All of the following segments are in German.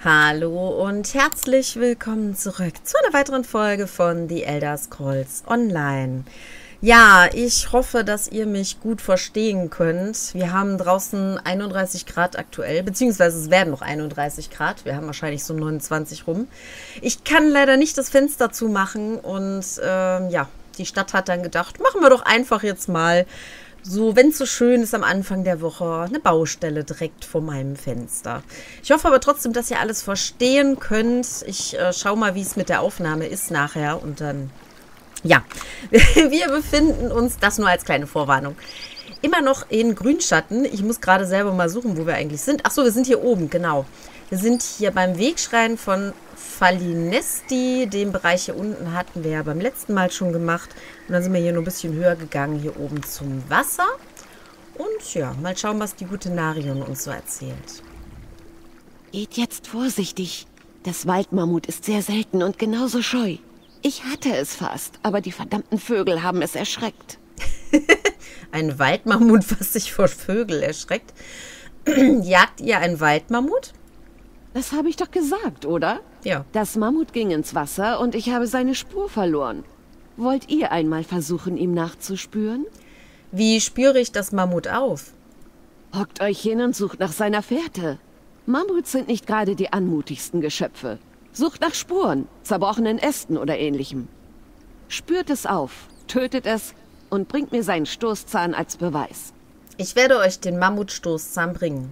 Hallo und herzlich willkommen zurück zu einer weiteren Folge von The Elder Scrolls Online. Ja, ich hoffe, dass ihr mich gut verstehen könnt. Wir haben draußen 31 Grad aktuell, beziehungsweise es werden noch 31 Grad. Wir haben wahrscheinlich so 29 rum. Ich kann leider nicht das Fenster zumachen und ja, die Stadt hat dann gedacht, machen wir doch einfach jetzt mal so, wenn es so schön ist, am Anfang der Woche eine Baustelle direkt vor meinem Fenster. Ich hoffe aber trotzdem, dass ihr alles verstehen könnt. Ich schaue mal, wie es mit der Aufnahme ist nachher. Und dann, ja, wir befinden uns, das nur als kleine Vorwarnung, immer noch in Grünschatten. Ich muss gerade selber mal suchen, wo wir eigentlich sind. Achso, wir sind hier oben, genau. Wir sind hier beim Wegschrein von Falinesti. Den Bereich hier unten hatten wir ja beim letzten Mal schon gemacht. Und dann sind wir hier nur ein bisschen höher gegangen, hier oben zum Wasser. Und ja, mal schauen, was die gute Narion uns so erzählt. Geht jetzt vorsichtig. Das Waldmammut ist sehr selten und genauso scheu. Ich hatte es fast, aber die verdammten Vögel haben es erschreckt. Ein Waldmammut, was sich vor Vögel erschreckt. Jagt ihr ein Waldmammut? Das habe ich doch gesagt, oder? Ja. Das Mammut ging ins Wasser und ich habe seine Spur verloren. Wollt ihr einmal versuchen, ihm nachzuspüren? Wie spüre ich das Mammut auf? Hockt euch hin und sucht nach seiner Fährte. Mammuts sind nicht gerade die anmutigsten Geschöpfe. Sucht nach Spuren, zerbrochenen Ästen oder ähnlichem. Spürt es auf, tötet es und bringt mir seinen Stoßzahn als Beweis. Ich werde euch den Mammutstoßzahn bringen.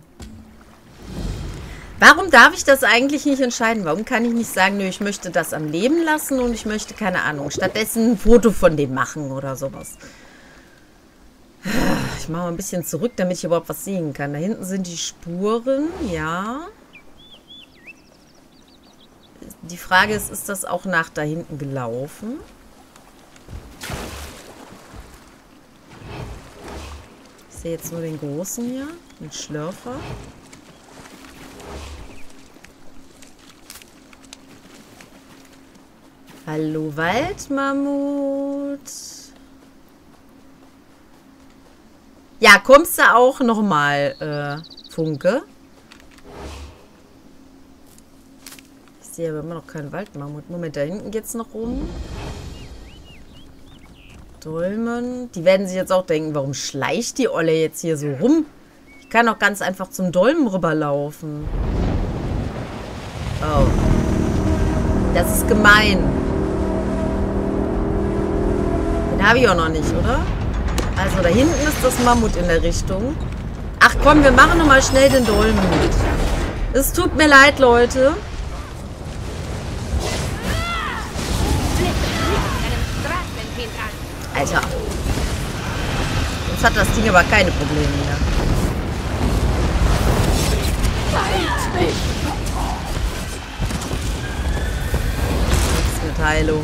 Warum darf ich das eigentlich nicht entscheiden? Warum kann ich nicht sagen, nö, ich möchte das am Leben lassen und ich möchte, keine Ahnung, stattdessen ein Foto von dem machen oder sowas? Ich mache mal ein bisschen zurück, damit ich überhaupt was sehen kann. Da hinten sind die Spuren, ja. Die Frage ist das auch nach da hinten gelaufen? Ich sehe jetzt nur den großen hier, den Schlürfer. Hallo Waldmammut. Ja, kommst du auch nochmal, Funke? Ich sehe aber immer noch keinen Waldmammut. Moment, da hinten geht's noch rum. Dolmen. Die werden sich jetzt auch denken, warum schleicht die Olle jetzt hier so rum? Ich kann doch ganz einfach zum Dolmen rüberlaufen. Oh. Das ist gemein. Den habe ich auch noch nicht, oder? Also da hinten ist das Mammut in der Richtung. Ach komm, wir machen nochmal schnell den Dolmen mit. Es tut mir leid, Leute. Alter. Jetzt hat das Ding aber keine Probleme mehr. Heilung.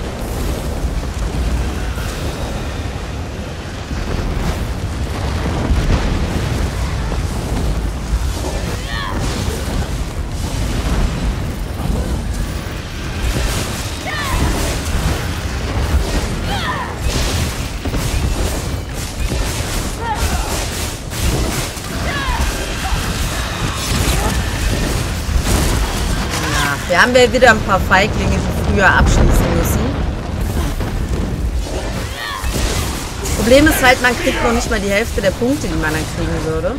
Wir haben ja wieder ein paar Feiglinge, die früher abschließen müssen. Das Problem ist halt, man kriegt noch nicht mal die Hälfte der Punkte, die man dann kriegen würde.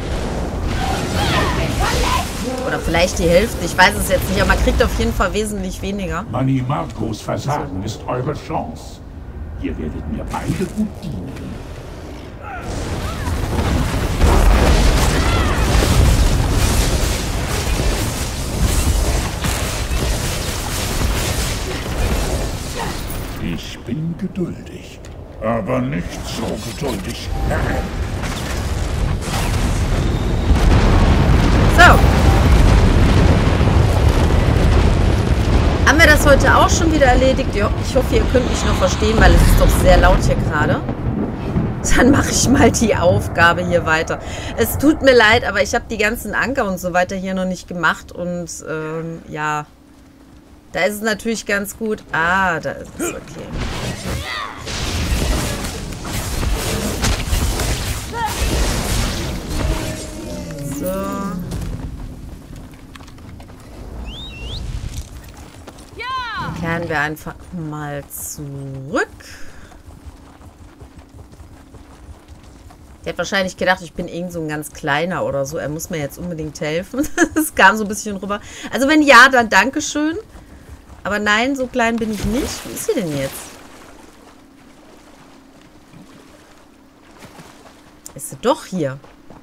Oder vielleicht die Hälfte, ich weiß es jetzt nicht, aber man kriegt auf jeden Fall wesentlich weniger. Manimarcos Versagen ist eure Chance. Ihr werdet mir beide gut dienen. Ich bin geduldig, aber nicht so geduldig. So. Haben wir das heute auch schon wieder erledigt? Ja, ich hoffe, ihr könnt mich noch verstehen, weil es ist doch sehr laut hier gerade. Dann mache ich mal die Aufgabe hier weiter. Es tut mir leid, aber ich habe die ganzen Anker und so weiter hier noch nicht gemacht und ja... Da ist es natürlich ganz gut. Ah, da ist es. Okay. So. Kehren wir einfach mal zurück. Der hat wahrscheinlich gedacht, ich bin irgend so ein ganz kleiner oder so. Er muss mir jetzt unbedingt helfen. Das kam so ein bisschen rüber. Also wenn ja, dann Dankeschön. Aber nein, so klein bin ich nicht. Wo ist sie denn jetzt? Ist sie doch hier?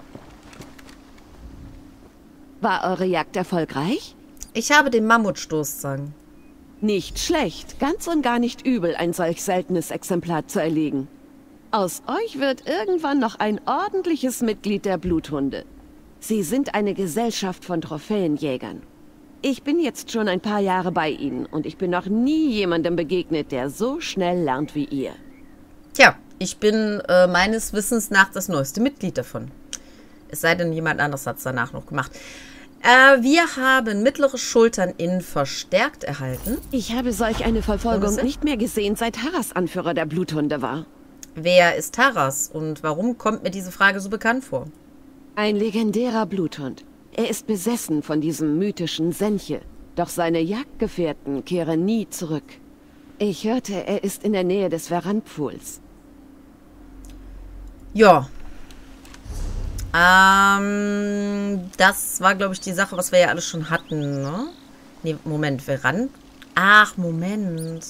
War eure Jagd erfolgreich? Ich habe den Mammutstoßzang. Nicht schlecht. Ganz und gar nicht übel, ein solch seltenes Exemplar zu erlegen. Aus euch wird irgendwann noch ein ordentliches Mitglied der Bluthunde. Sie sind eine Gesellschaft von Trophäenjägern. Ich bin jetzt schon ein paar Jahre bei ihnen und ich bin noch nie jemandem begegnet, der so schnell lernt wie ihr. Tja, ich bin meines Wissens nach das neueste Mitglied davon. Es sei denn, jemand anderes hat es danach noch gemacht. Wir haben mittlere Schultern in verstärkt erhalten. Ich habe solch eine Verfolgung nicht mehr gesehen, seit Harras Anführer der Bluthunde war. Wer ist Harras und warum kommt mir diese Frage so bekannt vor? Ein legendärer Bluthund. Er ist besessen von diesem mythischen Senche. Doch seine Jagdgefährten kehren nie zurück. Ich hörte, er ist in der Nähe des Verandpfuhls. Ja. Das war, glaube ich, die Sache, was wir ja alles schon hatten, ne? Nee, Moment, Verand. Ach, Moment.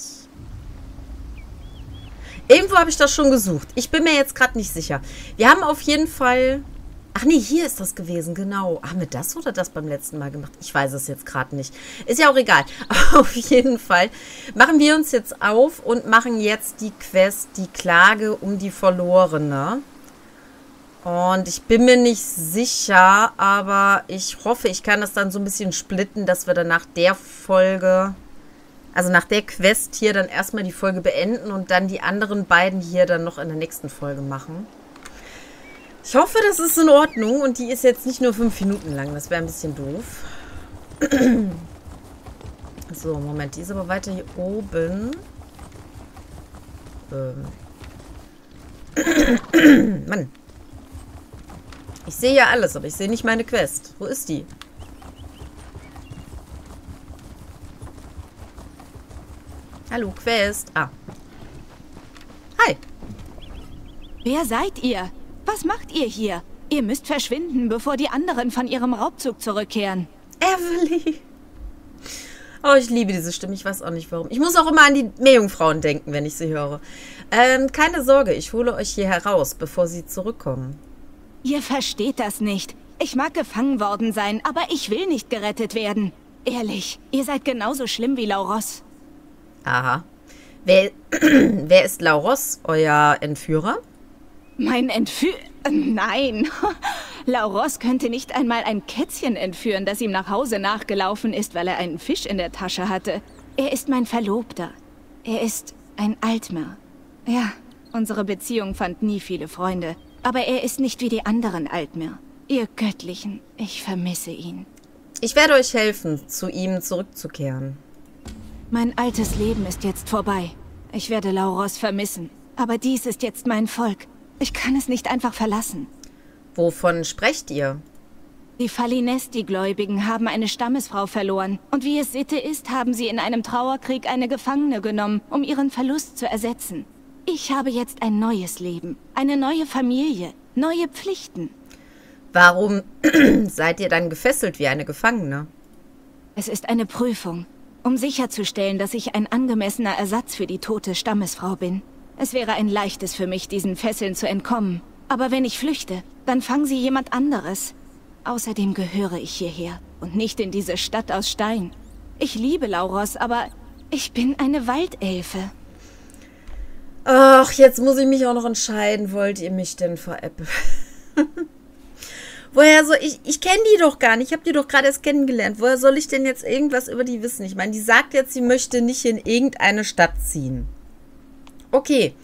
Irgendwo habe ich das schon gesucht. Ich bin mir jetzt gerade nicht sicher. Wir haben auf jeden Fall... Ach nee, hier ist das gewesen, genau. Haben wir das oder das beim letzten Mal gemacht? Ich weiß es jetzt gerade nicht. Ist ja auch egal. Aber auf jeden Fall machen wir uns jetzt auf und machen jetzt die Quest, die Klage um die Verlorene. Und ich bin mir nicht sicher, aber ich hoffe, ich kann das dann so ein bisschen splitten, dass wir dann nach der Folge... Also nach der Quest hier dann erstmal die Folge beenden und dann die anderen beiden hier dann noch in der nächsten Folge machen. Ich hoffe, das ist in Ordnung und die ist jetzt nicht nur 5 Minuten lang. Das wäre ein bisschen doof. So, Moment, die ist aber weiter hier oben. Mann. Ich sehe ja alles, aber ich sehe nicht meine Quest. Wo ist die? Hallo, Quest. Ah. Hi. Wer seid ihr? Was macht ihr hier? Ihr müsst verschwinden, bevor die anderen von ihrem Raubzug zurückkehren. Everly. Oh, ich liebe diese Stimme. Ich weiß auch nicht, warum. Ich muss auch immer an die Meerjungfrauen denken, wenn ich sie höre. Keine Sorge, ich hole euch hier heraus, bevor sie zurückkommen. Ihr versteht das nicht. Ich mag gefangen worden sein, aber ich will nicht gerettet werden. Ehrlich, ihr seid genauso schlimm wie Lauros. Aha. Wer ist Lauros, euer Entführer? Mein Entführer? Nein. Lauros könnte nicht einmal ein Kätzchen entführen, das ihm nach Hause nachgelaufen ist, weil er einen Fisch in der Tasche hatte. Er ist mein Verlobter. Er ist ein Altmer. Ja, unsere Beziehung fand nie viele Freunde. Aber er ist nicht wie die anderen Altmer. Ihr Göttlichen, ich vermisse ihn. Ich werde euch helfen, zu ihm zurückzukehren. Mein altes Leben ist jetzt vorbei. Ich werde Lauros vermissen. Aber dies ist jetzt mein Volk. Ich kann es nicht einfach verlassen. Wovon sprecht ihr? Die Falinesti-Gläubigen haben eine Stammesfrau verloren. Und wie es Sitte ist, haben sie in einem Trauerkrieg eine Gefangene genommen, um ihren Verlust zu ersetzen. Ich habe jetzt ein neues Leben, eine neue Familie, neue Pflichten. Warum seid ihr dann gefesselt wie eine Gefangene? Es ist eine Prüfung, um sicherzustellen, dass ich ein angemessener Ersatz für die tote Stammesfrau bin. Es wäre ein leichtes für mich, diesen Fesseln zu entkommen. Aber wenn ich flüchte, dann fangen sie jemand anderes. Außerdem gehöre ich hierher und nicht in diese Stadt aus Stein. Ich liebe Lauros, aber ich bin eine Waldelfe. Ach, jetzt muss ich mich auch noch entscheiden. Wollt ihr mich denn veräppeln? Woher soll ich kenne die doch gar nicht. Ich habe die doch gerade erst kennengelernt. Woher soll ich denn jetzt irgendwas über die wissen? Ich meine, die sagt jetzt, sie möchte nicht in irgendeine Stadt ziehen. Okay.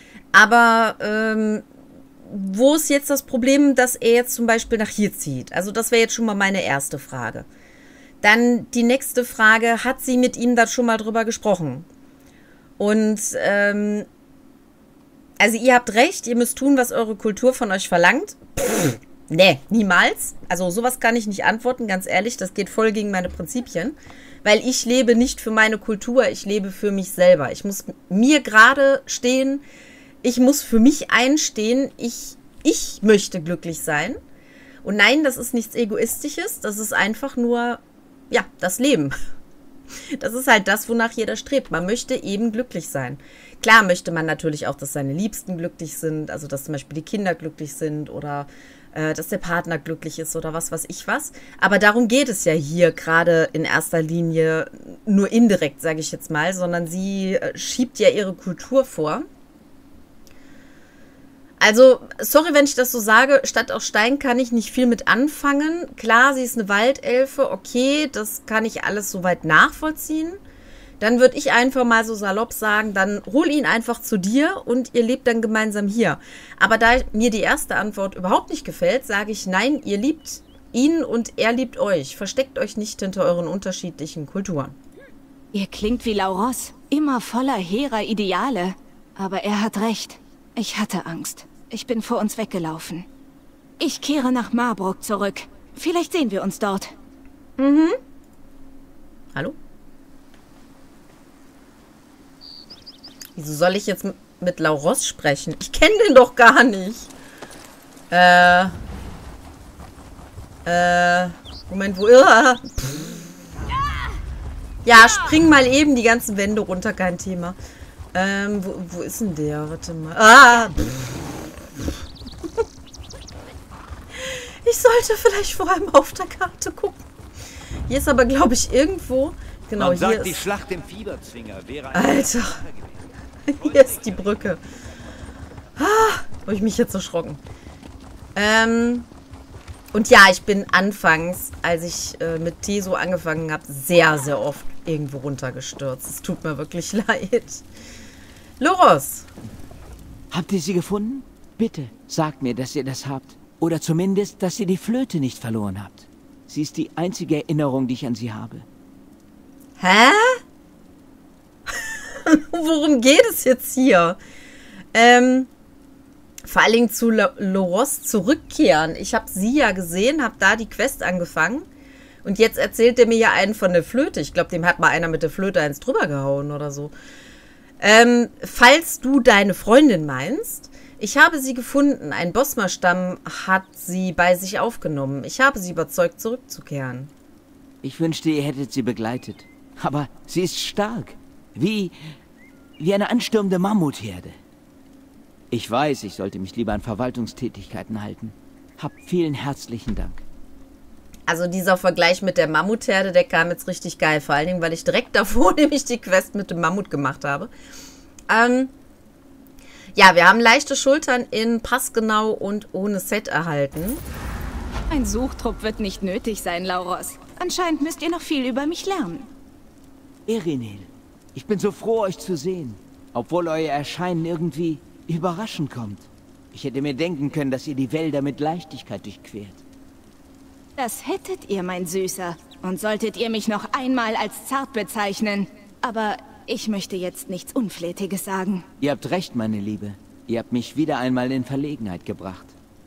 Aber wo ist jetzt das Problem, dass er jetzt zum Beispiel nach hier zieht? Also das wäre jetzt schon mal meine erste Frage. Dann die nächste Frage, hat sie mit ihm da schon mal drüber gesprochen? Und also ihr habt recht, ihr müsst tun, was eure Kultur von euch verlangt. Pff, Nee, niemals. Also sowas kann ich nicht antworten, ganz ehrlich. Das geht voll gegen meine Prinzipien. Weil ich lebe nicht für meine Kultur, ich lebe für mich selber. Ich muss mir gerade stehen, ich muss für mich einstehen, ich möchte glücklich sein. Und nein, das ist nichts Egoistisches, das ist einfach nur, ja, das Leben. Das ist halt das, wonach jeder strebt. Man möchte eben glücklich sein. Klar möchte man natürlich auch, dass seine Liebsten glücklich sind, also dass zum Beispiel die Kinder glücklich sind oder dass der Partner glücklich ist oder was weiß ich was. Aber darum geht es ja hier gerade in erster Linie nur indirekt, sage ich jetzt mal, sondern sie schiebt ja ihre Kultur vor. Also, sorry, wenn ich das so sage, Stadt aus Stein kann ich nicht viel mit anfangen. Klar, sie ist eine Waldelfe, okay, das kann ich alles soweit nachvollziehen. Dann würde ich einfach mal so salopp sagen, dann hol ihn einfach zu dir und ihr lebt dann gemeinsam hier. Aber da mir die erste Antwort überhaupt nicht gefällt, sage ich, nein, ihr liebt ihn und er liebt euch. Versteckt euch nicht hinter euren unterschiedlichen Kulturen. Ihr klingt wie Lauros, immer voller hehrer Ideale. Aber er hat recht. Ich hatte Angst. Ich bin vor uns weggelaufen. Ich kehre nach Marbrook zurück. Vielleicht sehen wir uns dort. Mhm. Hallo? Wieso soll ich jetzt mit Lauros sprechen? Ich kenne den doch gar nicht. Moment, wo... Ja, spring mal eben die ganzen Wände runter, kein Thema. Wo ist denn der? Warte mal. Ich sollte vielleicht vor allem auf der Karte gucken. Hier ist aber, glaube ich, irgendwo... Genau, Man hier sagt, ist... die Schlacht im Fieberzwinger wäre Alter. Hier ist die Brücke. Habe ich mich jetzt erschrocken. Und ja, ich bin anfangs, als ich mit Teso angefangen habe, sehr, sehr oft irgendwo runtergestürzt. Es tut mir wirklich leid. Loros! Habt ihr sie gefunden? Bitte, sagt mir, dass ihr das habt. Oder zumindest, dass ihr die Flöte nicht verloren habt. Sie ist die einzige Erinnerung, die ich an sie habe. Hä? Worum geht es jetzt hier? Vor allen Dingen zu Loros zurückkehren. Ich habe sie ja gesehen, habe da die Quest angefangen. Und jetzt erzählt er mir ja einen von der Flöte. Ich glaube, dem hat mal einer mit der Flöte eins drüber gehauen oder so. Falls du deine Freundin meinst, ich habe sie gefunden. Ein Bosmer-Stamm hat sie bei sich aufgenommen. Ich habe sie überzeugt, zurückzukehren. Ich wünschte, ihr hättet sie begleitet. Aber sie ist stark. Wie eine anstürmende Mammutherde. Ich weiß, ich sollte mich lieber an Verwaltungstätigkeiten halten. Habt vielen herzlichen Dank. Also dieser Vergleich mit der Mammutherde, der kam jetzt richtig geil. Vor allen Dingen, weil ich direkt davor nämlich die Quest mit dem Mammut gemacht habe. Ja, wir haben leichte Schultern in passgenau und ohne Set erhalten. Ein Suchtrupp wird nicht nötig sein, Lauros. Anscheinend müsst ihr noch viel über mich lernen. Erenil, ich bin so froh, euch zu sehen. Obwohl euer Erscheinen irgendwie überraschend kommt. Ich hätte mir denken können, dass ihr die Wälder mit Leichtigkeit durchquert. Das hättet ihr, mein Süßer. Und solltet ihr mich noch einmal als zart bezeichnen. Aber ich möchte jetzt nichts Unflätiges sagen. Ihr habt recht, meine Liebe. Ihr habt mich wieder einmal in Verlegenheit gebracht.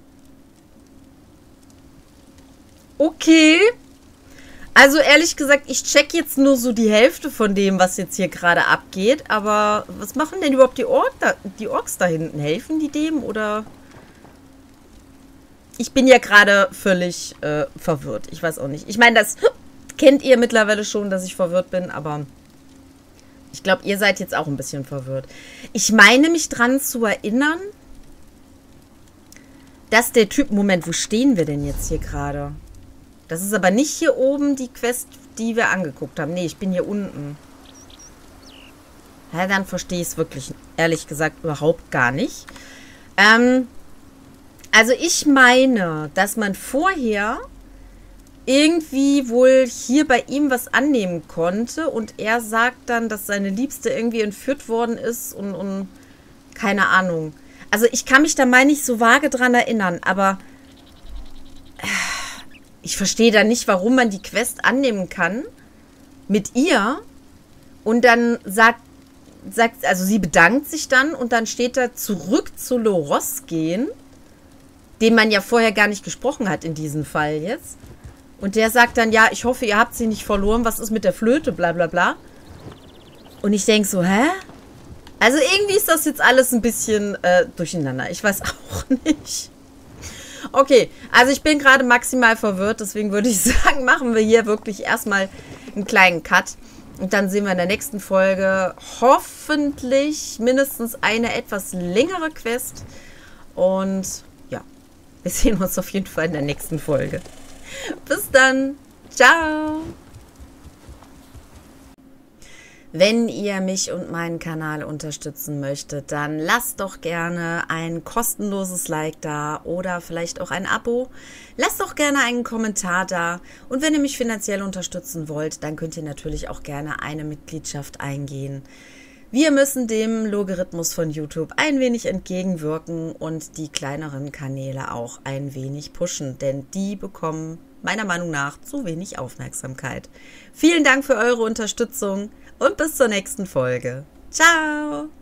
Okay. Also ehrlich gesagt, ich check jetzt nur so die Hälfte von dem, was jetzt hier gerade abgeht. Aber was machen denn überhaupt die Orks da hinten? Helfen die dem oder... Ich bin ja gerade völlig verwirrt. Ich weiß auch nicht. Ich meine, das kennt ihr mittlerweile schon, dass ich verwirrt bin, aber ich glaube, ihr seid jetzt auch ein bisschen verwirrt. Ich meine mich dran zu erinnern, dass der Typ... Moment, wo stehen wir denn jetzt hier gerade? Das ist aber nicht hier oben die Quest, die wir angeguckt haben. Nee, ich bin hier unten. Ja, dann verstehe ich es wirklich, ehrlich gesagt, überhaupt gar nicht. Also ich meine, dass man vorher irgendwie wohl hier bei ihm was annehmen konnte und er sagt dann, dass seine Liebste irgendwie entführt worden ist und keine Ahnung. Also ich kann mich da mal nicht so vage dran erinnern, aber ich verstehe da nicht, warum man die Quest annehmen kann mit ihr und dann sagt, also sie bedankt sich dann und dann steht da zurück zu Loros gehen. dem man ja vorher gar nicht gesprochen hat in diesem Fall jetzt. Und der sagt dann, ja, ich hoffe, ihr habt sie nicht verloren. Was ist mit der Flöte? Bla bla bla. Und ich denke so, hä? Also irgendwie ist das jetzt alles ein bisschen durcheinander. Ich weiß auch nicht. Okay, also ich bin gerade maximal verwirrt. Deswegen würde ich sagen, machen wir hier wirklich erstmal einen kleinen Cut. Und dann sehen wir in der nächsten Folge hoffentlich mindestens eine etwas längere Quest. Und ja, wir sehen uns auf jeden Fall in der nächsten Folge. Bis dann. Ciao. Wenn ihr mich und meinen Kanal unterstützen möchtet, dann lasst doch gerne ein kostenloses Like da oder vielleicht auch ein Abo. Lasst doch gerne einen Kommentar da. Und wenn ihr mich finanziell unterstützen wollt, dann könnt ihr natürlich auch gerne eine Mitgliedschaft eingehen. Wir müssen dem Logarithmus von YouTube ein wenig entgegenwirken und die kleineren Kanäle auch ein wenig pushen, denn die bekommen meiner Meinung nach zu wenig Aufmerksamkeit. Vielen Dank für eure Unterstützung und bis zur nächsten Folge. Ciao!